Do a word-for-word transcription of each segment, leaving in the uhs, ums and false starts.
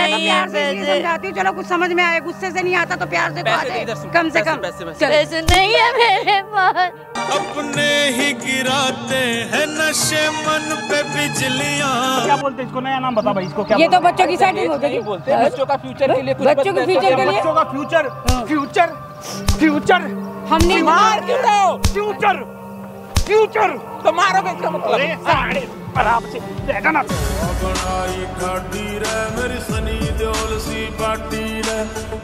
नहीं है पैसे। समझाती हूँ, चलो कुछ समझ में आए, गुस्से से नहीं आता तो प्यार से कहा दे, कम से कम पैसे नहीं है मेरे पास। अपने ही गिराते हैं नशे मन पे बिजलियां। क्या बोलते हैं इसको, नया नाम बता भाई इसको क्या? ये तो बच्चों की सेटिंग हो जाएगी, बोलते हैं बच्चों का फ्यूचर के लिए, बच्चों के फ्यूचर के लिए, बच्चों का फ्यूचर फ्यूचर फ्यूचर हमने मार क्यों रहे हो? फ्यूचर फ्यूचर तो मारोगे इसका मतलब साढ़े बराबर से देखा ना। बनाई खाटी रे मेरी सनी देओल सी पार्टी रे।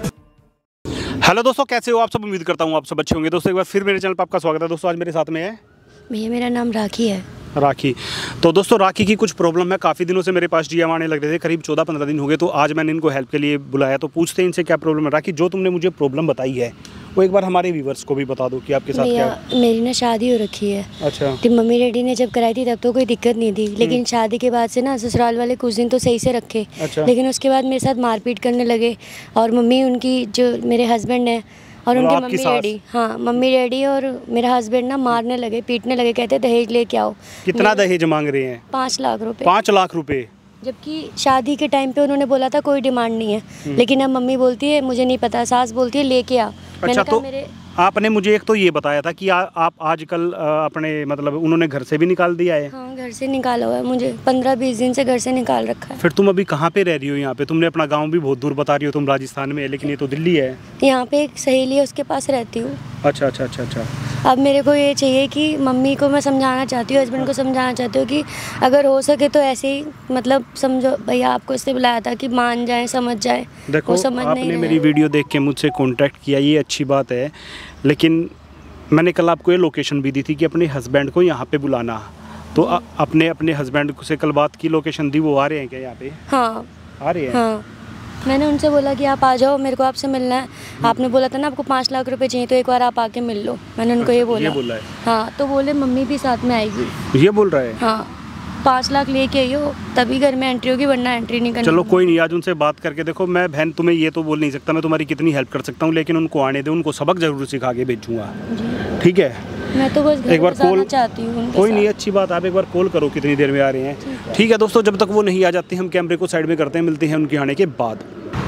हेलो दोस्तों, कैसे हो आप सब? उम्मीद करता हूँ आप सब अच्छे होंगे। दोस्तों एक बार फिर मेरे चैनल पर आपका स्वागत है। दोस्तों आज मेरे साथ में है भैया, मेरा नाम राखी है। राखी। तो दोस्तों राखी की कुछ प्रॉब्लम है, काफ़ी दिनों से मेरे पास डीएम आने लग रहे थे, करीब चौदह पंद्रह दिन हो गए। तो आज मैंने इनको हेल्प के लिए बुलाया, तो पूछते हैं इनसे क्या प्रॉब्लम है। राखी, जो तुमने मुझे प्रॉब्लम बताई है वो एक बार हमारे व्यूवर्स को भी बता दो कि आपके साथ क्या है। मेरी ना शादी हो रखी है। अच्छा। तो मम्मी डैडी ने जब कराई थी तब तो कोई दिक्कत नहीं थी, लेकिन शादी के बाद से ना ससुराल वाले कुछ दिन तो सही से रखे। अच्छा। लेकिन उसके बाद मेरे साथ मारपीट करने लगे, और मम्मी उनकी जो मेरे हस्बैंड है और उनके मम्मी डैडी, हाँ मम्मी डैडी और मेरा हस्बैंड ना मारने लगे, पीटने लगे, कहते दहेज लेके आओ। कितना दहेज मांग रहे हैं? पाँच लाख रुपए। पाँच लाख रुपए जबकि शादी के टाइम पे उन्होंने बोला था कोई डिमांड नहीं है, लेकिन अब मम्मी बोलती है मुझे नहीं पता, सास बोलती है लेके आ। अच्छा, तो मेरे... आपने मुझे एक तो ये बताया था कि आ, आप आजकल अपने मतलब उन्होंने घर से भी निकाल दिया है? हाँ घर से निकाला हुआ है, मुझे पंद्रह बीस दिन से घर से निकाल रखा है। फिर तुम अभी कहाँ पे रह रही हो? यहाँ पे तुमने अपना गांव भी बहुत दूर बता रही हो, तुम राजस्थान में है, लेकिन ये तो दिल्ली है। यहाँ पे एक सहेली है, उसके पास रहती हूँ। अच्छा अच्छा अच्छा अच्छा। अब मेरे को ये चाहिए कि मम्मी को मैं समझाना चाहती हूँ, हस्बैंड को समझाना चाहती हूँ कि अगर हो सके तो ऐसे ही मतलब समझो भैया, आपको इसलिए बुलाया था कि मान जाए, समझ जाए। देखो समझ आपने नहीं मेरी वीडियो देख के मुझसे कांटेक्ट किया, ये अच्छी बात है, लेकिन मैंने कल आपको ये लोकेशन भी दी थी कि अपने हस्बैंड को यहाँ पे बुलाना। तो आ, अपने अपने हस्बैंड से कल बात की, लोकेशन दी, वो आ रहे हैं क्या यहाँ पे? हाँ आ रहे हैं। हाँ मैंने उनसे बोला कि आप आ जाओ, मेरे को आपसे मिलना है। आपने बोला था ना आपको पाँच लाख रुपए चाहिए, तो एक बार आप आके मिल लो। मैंने उनको ये बोला। ये बोला है? हाँ, तो बोले मम्मी भी साथ में आएगी। ये बोल रहा है? हाँ, पाँच लाख लेके आइयो तभी घर में एंट्री होगी, वरना एंट्री नहीं करनी। चलो कोई नहीं, आज उनसे बात करके देखो। मैं बहन तुम्हें ये तो बोल नहीं सकता मैं तुम्हारी कितनी हेल्प कर सकता हूँ, लेकिन उनको आने दे, उनको सबक जरूर सिखा के भेजूंगा। ठीक है, मैं तो बस एक बार कॉल चाहती हूँ। कोई नहीं, अच्छी बात, आप एक बार कॉल करो कितनी देर में आ रहे हैं। ठीक है दोस्तों, जब तक वो नहीं आ जाते हम कैमरे को साइड में करते हैं, मिलते हैं उनके आने के बाद।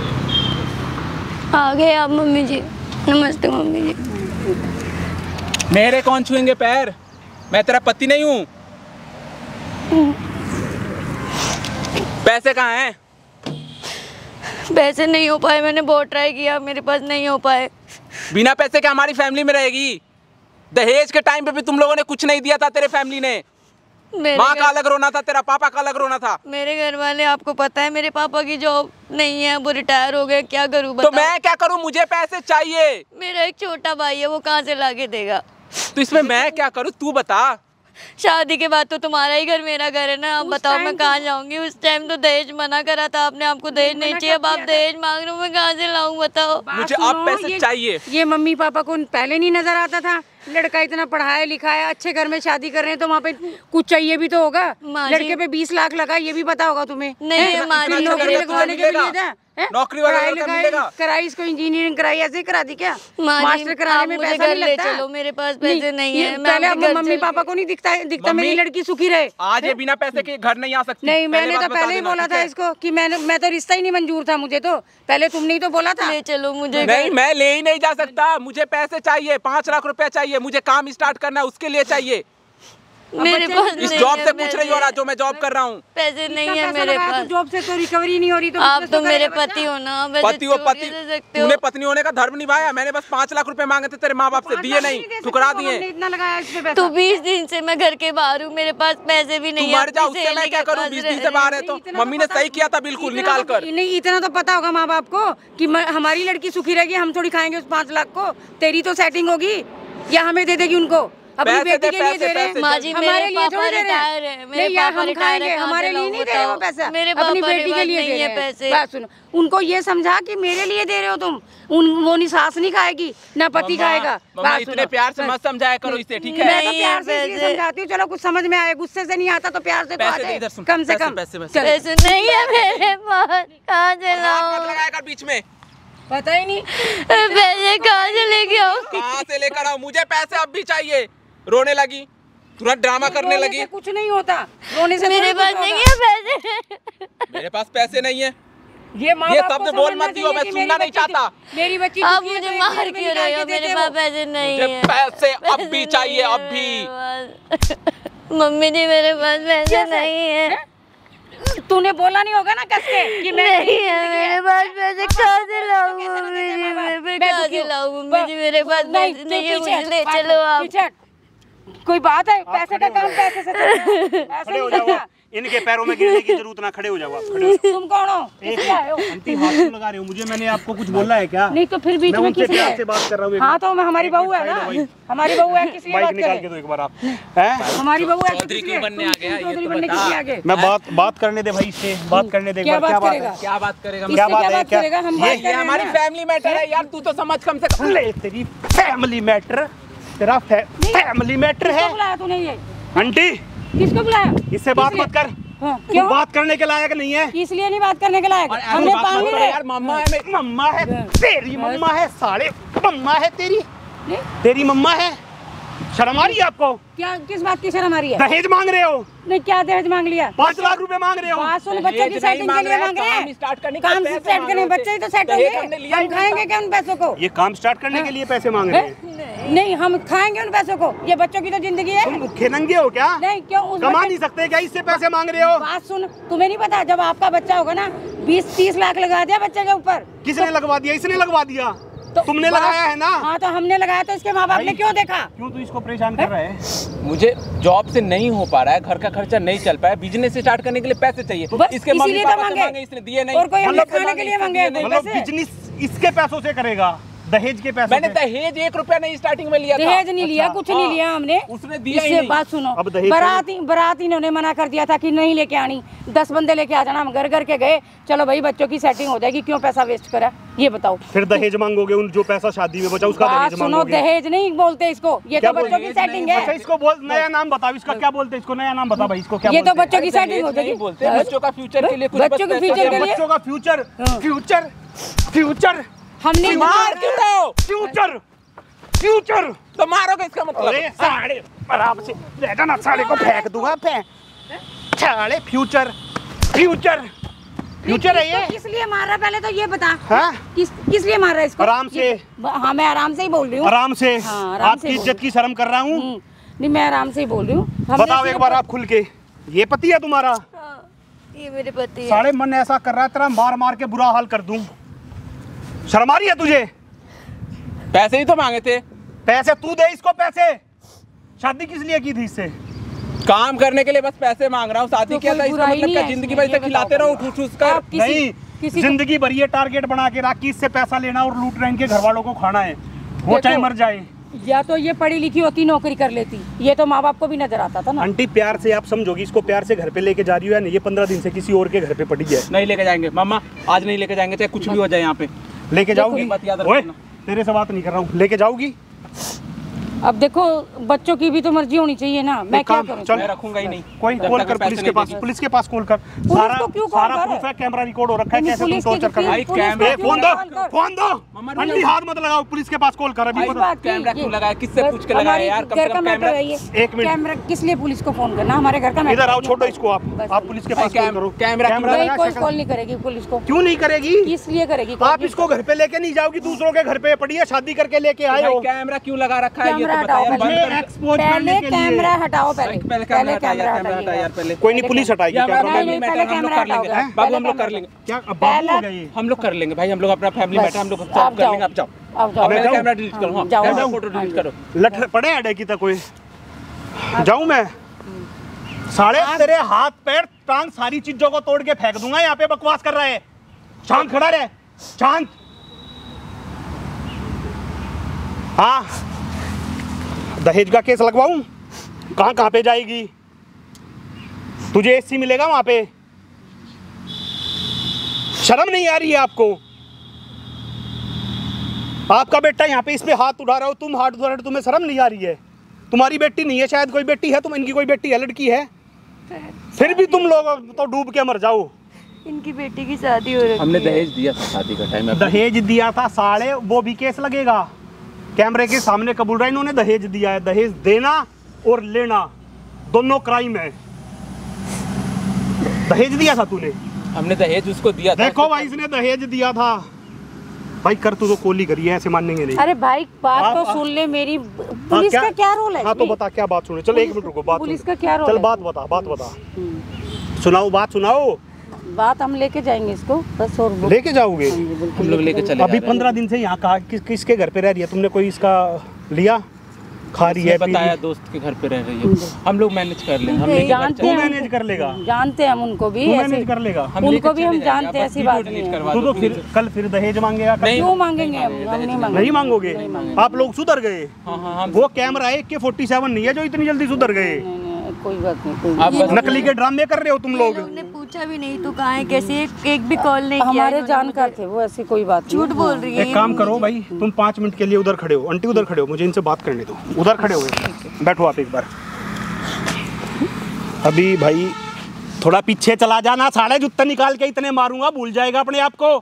आ गए आप मम्मी जी। नमस्ते मम्मी जी। मेरे कौन छुएंगे पैर? मैं तेरा पति नहीं हूँ। पैसे कहाँ हैं? पैसे नहीं हो पाए, मैंने बहुत ट्राई किया, मेरे पास नहीं हो पाए। बिना पैसे के हमारी फैमिली में रहेगी? दहेज के टाइम पे भी तुम लोगों ने कुछ नहीं दिया था, तेरे फैमिली ने। माँ का अलग रोना था, तेरा पापा का अलग रोना था। मेरे घर वाले, आपको पता है मेरे पापा की जॉब नहीं है, वो रिटायर हो गए, क्या करूँ बताओ? तो मैं क्या करूँ? मुझे पैसे चाहिए। मेरा एक छोटा भाई है, वो कहाँ से लाके देगा? तो इसमें मैं क्या करूँ, तू बता। शादी के बाद तो तुम्हारा ही घर मेरा घर है ना, आप बताओ मैं कहाँ जाऊंगी? उस टाइम तो दहेज मना करा था आपने, आपको दहेज नहीं चाहिए, अब आप दहेज मांग रहे हो, मैं कहाँ से लाऊं बताओ? मुझे अब पैसे चाहिए। ये मम्मी पापा को पहले नहीं नजर आता था? लड़का इतना पढ़ाया लिखाया, अच्छे घर में शादी कर रहे हैं, तो वहाँ पे कुछ चाहिए भी तो होगा। लड़के पे बीस लाख लगा, ये भी पता होगा तुम्हें? नहीं, नौकरी लगवाने के लिए था, नौकरी वाला मिलेगा। कराई इसको, इंजीनियरिंग कराई, ऐसे ही करा दी क्या? मास्टर कराने में पैसा नहीं लगता? चलो मेरे पास पैसे नहीं है। पहले अब मम्मी पापा को नहीं दिखता दिखता मेरी लड़की सुखी रहे। आज ये बिना पैसे के घर नहीं आ सकती। नहीं, मैंने तो पहले ही बोला था इसको कि मैंने मैं तो रिश्ता ही नहीं मंजूर था मुझे, तो पहले तुमने ही तो बोला था। ले चलो मुझे। नहीं, मैं ले ही नहीं जा सकता, मुझे पैसे चाहिए, पाँच लाख रुपया चाहिए, मुझे काम स्टार्ट करना है, उसके लिए चाहिए। मेरे पास इस जॉब से पूछ रही हो ना, जो मैं जॉब कर रहा हूँ? पैसे नहीं है मेरे पास। जॉब से तो रिकवरी नहीं हो रही, तो आप तो मेरे पति हो ना। पति हो पति, तूने पत्नी होने का धर्म निभाया। मैंने बस पाँच लाख रुपए मांगे थे तेरे माँ बाप से, दिए नहीं, ठुकरा दिए। इतना लगाया इस पे पैसा। तो बीस दिन से मैं घर के बाहर हूँ, मेरे पास पैसे भी नहीं है। मर जा, उससे मैं क्या करूँ? बीस दिन से बाहर है तो मम्मी ने सही किया था, बिल्कुल निकाल कर। नहीं, इतना तो पता होगा माँ बाप को कि हमारी लड़की सुखी रहेगी, हम थोड़ी खाएंगे उस पाँच लाख को। तेरी तो सेटिंग होगी या हमें दे देगी उनको? अपनी बेटी के लिए दे रहे हैं, माँ जी, हमारे मेरे लिए पापा थोड़ी दे रहे रिटायर है, हैं। मेरे नहीं यार, पापा हम रिटायर खाएंगे, है, हमारे लिए नहीं दे रहे हो पैसा, मेरे अपनी पापा बेटी के लिए दे रहे हैं पैसे। बात सुनो, उनको ये समझा कि मेरे लिए दे रहे हो तुम, उन वो नहीं, सास नहीं खाएगी ना पति खाएगा। बात इतने प्यार से मत समझाया करो इसे, ठीक है? मैं तो प्यार से इसलिए समझाती हूँ, चलो कुछ समझ में आए, गुस्से से नहीं आता तो प्यार से कहा दे, कम से कम। पैसे नहीं है मेरे पास, कहाँ से लाऊं? लगाएगा बीच में, पता ही नहीं पैसे कहाँ से लेके आओ? कहाँ से लेकर आओ? मुझे पैसे अब भी चाहिए। रोने लगी, तुरंत ड्रामा करने लगी। कुछ नहीं होता, रोने से मेरे पास नहीं है पैसे। मेरे पास पैसे नहीं है, ये माँ ये बाप को शब्द बोल समझना मत दियो, चाहिए मैं कि सुनना मेरी नहीं बच्ची- चाहता। मेरी बच्ची आप दुखी है मुझे तो एक मार रुपए क्यों निकाल रहे के हो? देते मेरे वो। पास पैसे नहीं मुझे है। पैसे अब भी नहीं चाहिए, है अब भी। मेरे पास। मम्मी जी मेरे पास पैसे कैसे? नहीं है। तूने बोला नहीं होगा ना कस के कि मैं नहीं है मेरे पास पैसे, कहाँ से लाऊं कैसे मम्मी देते जी? माँ बाप? मैं मैं कहाँ दुखी से हूँ। लाऊं मम्मी जी? मेरे पास नहीं, पैसे तू नहीं है, पीछे मुझे ले हट, चलो आप। पीछे हट। कोई बात है? पैसे का काम पैसे से चलता है। ऐसे खड़े हो नहीं जाओ चलता। आप। इनके पैरों में गिरने की जरूरत ना, खड़े हो जाओ आप, खड़े हो जाओ। तुम कौन हो? एक किसके आए हो? आंटी हाथ क्यों लगा रहे हो मुझे? मैंने आपको कुछ बोला है क्या? नहीं तो फिर बीच मैं में उनसे किस लिए? प्यार से बात कर रहा हूँ एक हाँ मिनट। तो मैं हमारी एक बहू मिनट है ना, साइड हो भाई। हमारी बहू है, किस लिए माइक बात निकाल के करें? दो एक बार आप। हैं? हमारी बहू है, चौधरी किस क्यों लिए? बनने तुम आ गया? ये चौधरी तो बनने बता। किस लिए आ गए? मैं बात बात करने दे भाई, इससे बात करने दे एक क्या बार। बात क्या बात करेगा? है? क्या बात करेगा? इससे क्या क्या बात है? बात क्या- करेगा? हम ये- बात ये कर रहे हैं हमारी ना। फैमिली मैटर है यार, तू तो समझ कम से कम। ले तेरी फैमिली मैटर, तेरा फैमिली मैटर है। किसको बुलाया तूने ये? आंटी किसको बुलाया? इससे बात किस लिए? मत कर। हाँ, तू क्यों? बात करने के लायक नहीं है। इसलिए नहीं बात करने के लायक। और हमने बात पानी मत करो ले यार, मम्मा है मेरी। मम्मा है तेरी, मम्मा है साले, मम्मा है तेरी, नहीं? तेरी मम्मा है। शर्म आ रही है आपको? क्या किस बात की शर्म आ रही है? दहेज मांग रहे हो? नहीं, क्या दहेज मांग लिया? पाँच लाख रुपए मांग रहे हो? बात सुन, बच्चों की दहेज नहीं सेटिंग के मांग लिए रहे, मांग रहे काम हैं। स्टार्ट करने के काम पैसे स्टार्ट मांग करने, रहे बच्चे ही तो सेट दहेज हमने होंगे। लिया हम ही नहीं खाएंगे क्या उन पैसों को? ये काम स्टार्ट करने के लिए पैसे मांग रहे हैं? हैं? नहीं, हम खाएंगे उन पैसों को। ये बच्चों की तो जिंदगी है। तुम भूखे नंगे हो क्या? नहीं, क्यों? उस कमा बच्चे- नहीं सकते क्या? इससे पैसे मांग रहे हो? बात सुन, तुम्हें नहीं पता जब आपका बच्चा होगा ना, बीस तीस लाख लगा दिया बच्चे के ऊपर। किसने लगवा दिया? इसने लगवा दिया। तो तुमने बात- लगाया है ना? हाँ तो हमने लगाया, तो इसके माँ बाप ने भाई, क्यों देखा? क्यों तू इसको परेशान कर रहा है? मुझे जॉब से नहीं हो पा रहा है, घर का खर्चा नहीं चल पाया, बिजनेस स्टार्ट करने के लिए पैसे चाहिए। बस इसके मम्मी इसीलिए तो पापा से मांगे। मांगे, इसने दिए नहीं। और कोई हमने मतलब खाने के लिए मांगे कोई मतलब पैसे? बिजनेस इसके पैसों से करेगा, दहेज के पैसों मैंने से। दहेज एक रुपया नहीं स्टार्टिंग में लिया था। दहेज नहीं लिया, अच्छा, कुछ नहीं हाँ, लिया हमने। उसने दिया ही इससे नहीं। बात सुनो, अब दहेज बारात बारात इन्होंने मना कर दिया था कि नहीं लेके आनी, दस बंदे लेके आ जाना। हम घर घर के गए, चलो भाई बच्चों की सेटिंग हो जाएगी, क्यों पैसा वेस्ट करा? ये बताओ। फिर दहेज मांगोगे, उन जो पैसा शादी में बचा उसका बात दहेज सुनो, मांगोगे। दहेज नहीं बोलते इसको, ये क्या तो बच्चों की बोलते? सेटिंग अच्छा है। इसको बोल, नया नाम बताओ इसका, क्या बोलते हैं इसको? नया नाम बता भाई, इसको क्या ये तो बोलते हैं? बच्चों की दहेज सेटिंग हो नहीं जाएगी। बोलते, बच्चों का फ्यूचर के लिए कुछ बच्चों बस के पैसा फ्यूचर के दिया। लिए बच्चों का फ्यूचर, फ्यूचर, फ्यूचर, हमने मार क्यों रहे हो? Future, future. तो मारोगे इसका मतलब? अरे साले आराम से रहना ना, साले को फेंक दूंगा, फेंक साले। फ्यूचर, फ्यूचर, फ्यूचर है ये। किस लिए मार रहा है पहले तो ये बता। हाँ? किस किस लिए मार रहा है इसको? आराम से। ये- हाँ मैं आराम से ही बोल रही हूँ। आराम से। हाँ, आराम आपकी से इज्जत बोलो। की शर्म कर रहा हूँ। हम्म, नहीं मैं आराम से ही बोल रही हूँ। हमने बताओ एक सिर्फ- बार आप खुल के, ये पति है तुम्हारा? हाँ, ये मेरे पति है। साले मन ऐसा कर रहा है तेरा, मार मार के बुरा हाल कर दूं। शर्म आ रही है तुझे? पैसे ही तो मांगे थे। पैसे तू दे इसको, पैसे। शादी किस लिए की थी इससे? काम करने के लिए बस पैसे मांग रहा हूँ। शादी तो किया कोई था, इसका बुराई मतलब नहीं क्या है जिंदगी इसमें, भर इसे ये खिलाते बताओ रहो भैया। ठूस ठूस कर। आप किसी- नहीं, किसी को- जिंदगी भर ये टारगेट बना के रखी, इससे पैसा लेना और लूट रहे इनके घर वालों को खाना है, वो देखो, चाहे मर जाए। या तो ये पढ़ी लिखी होती, नौकरी कर लेती, ये तो माँ बाप को भी नजर आता था ना। आंटी प्यार से आप समझोगी, इसको प्यार से घर पे लेके जा रही हो या नहीं? ये पंद्रह दिन से किसी और के घर पे पड़ी है। नहीं लेके जाएंगे मम्मा, आज नहीं लेके जाएंगे, चाहे कुछ भी हो जाए यहाँ पे। लेके जाओगी? बात याद ओए, रखना। तेरे से बात नहीं कर रहा हूँ, लेके जाऊगी? अब देखो बच्चों की भी तो मर्जी होनी चाहिए ना, मैं क्या काम- करूँ? चल। मैं रखूंगा ही नहीं। कोई जब कॉल तक कर पैसे पुलिस के नहीं पास, देंगे। पुलिस के पास कॉल कर। सारा को क्यों कॉल सारा कर? प्रूफ है, कैमरा रिकॉर्ड हो रखा है, नहीं, कैसे तुम पुलिस टॉर्चर की कर रहे भाई, पुलिस को कैमरा- ए, क्यों फोन दो, कॉल कर? फोन दो। मम्मा, आंटी रुक हाथ मत लगाओ, पुलिस के पास कॉल कर अभी। भाई, बताओ। बात की, कैमरा ये- क्यों लगाया? किससे बस पूछ के लगाया हमारी यार? कम से घर कम का मैटर कैमरा- है ये। एक मिनट। कैमरा किस लिए पुलिस को फोन करना? हमारे घर का मैटर इधर आओ, है। छोड़ो इसको आप। बस। आप पुलिस के भाई, पास कॉल कैम- करो। कैमरा क्यों नहीं, लगा, कोई शक्ल- कॉल नहीं करेगी पुलिस को। क्यों नहीं करेगी? किस लिए करेगी? आप इसको घर पे लेके नहीं जाओगी, दूसरों के घर पे पड़ी है, शादी करके लेके आए भाई, हो। कैमरा क्यों लगा रखा है? ये कैमरा तो हटाओ बताओ। पहले। बंद कर- एक्सपोज पहले करने के लिए। कैमरा हटाओ, पहले पहले पहले कैमरा हटा कैमरा यार, कैमरा हटा हटाइए। यार पहले। कोई नहीं, पुलिस हटाएगी। या कैमरा बाबू, नहीं, फैमिली नहीं, मैटर पहले हम लोग कैमरा कर लेंगे। हटाओ, बाबू पहले हम लोग कर कैमरा लेंगे। क्या अब बाबू पहला- हो गया ये? हम लोग कर लेंगे भाई, हम लोग अपना फैमिली बस। मैटर हम लोग आप सॉल्व कर जाओ। लेंगे। आप जाओ, आप जाओ। मेरा जाऊं? कैमरा डिलीट करो। हाँ, जाओ, कैमरा जाओ। फोटो डिलीट हाँ, करो। लठ पड़े अड़े की तक कोई जाऊं मैं? साढ़े तेरे हाथ पैर टांग सारी चीजों को तोड़ के फेंक दूंगा। यहाँ पे बकवास कर रहा है, शांत खड़ा रहे, शांत। हाँ, दहेज का केस लगवाऊं? कहाँ कहाँ पे जाएगी? तुझे एसी मिलेगा वहां पे? शर्म नहीं आ रही है आपको? आपका बेटा यहाँ पे इस पे हाथ उठा रहा हो, तुम हाथ उठा रहे हो, तुम्हें शर्म नहीं आ रही है? तुम्हारी बेटी नहीं है शायद, कोई बेटी है, तुम इनकी कोई बेटी है, लड़की है, फिर भी तुम लोग तो डूब के मर जाओ। इनकी बेटी की शादी हो रही हमने है। दहेज दिया था शादी का टाइम में। दहेज दिया था साले, वो भी केस लगेगा। कैमरे के सामने कबूल रहा, इन्होंने दहेज दिया है। दहेज देना और लेना दोनों क्राइम है। दहेज दिया था तूने? हमने दहेज उसको दिया था। देखो भाई इसने दहेज दिया था भाई, कर तू तो कोली करी है, ऐसे मानेंगे नहीं। अरे भाई बात आप- तो सुन ले मेरी, पुलिस क्या- का क्या रोल है हाँ तो इसमें? बता क्या बात सुने, चलो एक मिनट रुको, बात पुलिस सुन। का क्या रोल चल है? बात बता, बात बता, सुनाओ बात सुनाओ। बात हम लेके जाएंगे इसको बस, और वो- लेके जाओगे? हाँ जी, बिल्कुल हम लोग लेके चले अभी जा रहे हैं। पंद्रह दिन से यहाँ कहा किस किसके घर पे रह रही है तुमने, कोई इसका लिया, खा रही है, उसने पी बताया रही है? दोस्त के घर पे रह रही है, हम लोग मैनेज कर लेंगे। हम लेके जानते तू हैं मैनेज उनको- कर लेगा, जानते हैं हम उनको भी तू ऐसे, मैनेज कर लेगा। हम उनको लेके भी हम चले जाएंगे, जानते हैं, आप ऐसी वीडियो बात डिलीट नहीं है। करवा तू दो तो फिर कल फिर दहेज मांगेगा, कल नहीं, क्यों मांगेंगे हम? हम नहीं मांगेंगे। नहीं मांगोगे? आप लोग सुधर गए? हाँ हाँ हम वो कैमरा है के फोर्टी सेवन नहीं है जो इतनी जल्दी सुधर गए। नहीं, नहीं, कोई बात नहीं, कोई आप बात बस- नकली के ड्रामे कर रहे हो तुम लोग। लोग ने पूछा भी नहीं तू कहाँ है, कैसे, एक, एक भी कॉल नहीं नहीं। किया हमारे इन्होंने जानकार मुझे। थे वो, ऐसी कोई बात नहीं। झूठ बोल रही है एक काम करो भाई, तुम पाँच मिनट के लिए उधर खड़े हो, आंटी उधर खड़े हो, मुझे इनसे बात करने दो, उधर खड़े हो गए, बैठो आप एक बार। अभी भाई थोड़ा पीछे चला जाना, साढ़े जूते निकाल के इतने मारूंगा भूल जाएगा अपने आप को।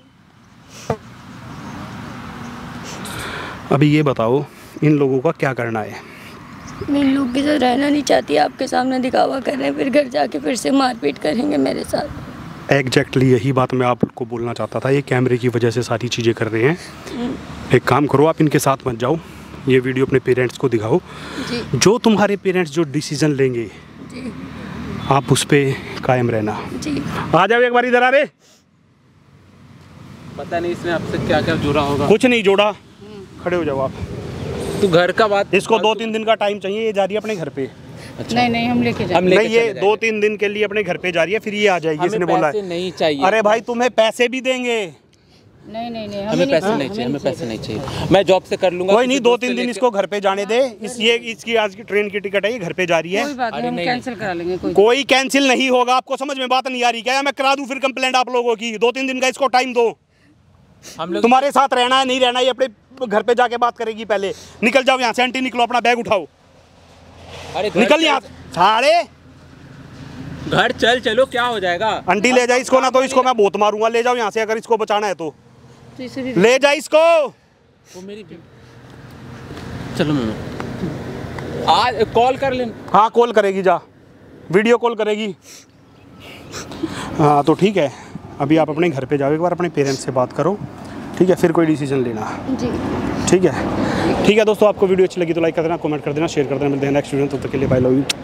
अभी ये बताओ इन लोगों का क्या करना है? मैं इन लोग के साथ रहना नहीं चाहती, आपके सामने दिखावा कर रहे हैं, फिर घर जाके फिर से मारपीट करेंगे मेरे साथ। एग्जैक्टली यही बात मैं आपको बोलना चाहता था, ये कैमरे की वजह से सारी चीज़ें कर रहे हैं। एक काम करो, आप इनके साथ मत जाओ, ये वीडियो अपने पेरेंट्स को दिखाओ। जी जो तुम्हारे पेरेंट्स जो डिसीजन लेंगे जी आप उस पर कायम रहना। जी। आ जाओ एक बार इधर, आ रहे पता नहीं इसने आपसे क्या क्या जुड़ा होगा। कुछ नहीं जोड़ा, खड़े हो जाओ आप। तू घर का बात, इसको दो तीन दिन का टाइम चाहिए, ये जा रही है अपने घर पे। नहीं नहीं, हम लेके हम जाएंगे। लेके नहीं ये चले दो तीन दिन के लिए अपने घर पे जा रही है, फिर ये आ जाएगी, इसने हमें बोला पैसे है। नहीं चाहिए। अरे भाई तुम्हें पैसे भी देंगे। नहीं नहीं नहीं, हमें पैसे नहीं चाहिए, हमें पैसे नहीं चाहिए, मैं जॉब से कर लूंगा। कोई नहीं, किसी दो दोस्त से तीन दिन लेके- इसको घर पे जाने दे। इस ये इसकी आज की ट्रेन की टिकट है, ये घर पे जा रही है। कोई बात नहीं, अरे हम नहीं, कैंसिल करा लेंगे। कोई कोई कैंसिल नहीं होगा, आपको समझ में बात नहीं आ रही क्या? या मैं करा दूं फिर कंप्लेंट आप लोगों की? दो तीन दिन का इसको टाइम दो, हम लोग तुम्हारे साथ रहना है नहीं रहना है, ये अपने घर पे जाके बात करेगी पहले। निकल जाओ यहाँ से, आंटी निकलो, अपना बैग उठाओ, अरे घर निकल चल- यहाँ साढ़े। घर चल चलो, क्या हो जाएगा? आंटी ले जाए इसको, ना तो इसको मैं बहुत मारूंगा। ले जाओ यहाँ से अगर इसको बचाना है तो, तो इसे भी ले जा इसको। वो मेरी चलो मम्मी, आज कॉल कर ले। हाँ कॉल करेगी, जा वीडियो कॉल करेगी। हाँ तो ठीक है, अभी आप अपने घर पे जाओ, एक बार अपने पेरेंट्स से बात करो, ठीक है? फिर कोई डिसीजन लेना, जी ठीक है? ठीक है दोस्तों, आपको वीडियो अच्छी लगी तो लाइक कर देना, कमेंट कर देना, शेयर कर देना। मिलते हैं नेक्स्ट वीडियो में, तब तक के लिए बाय, लव यू।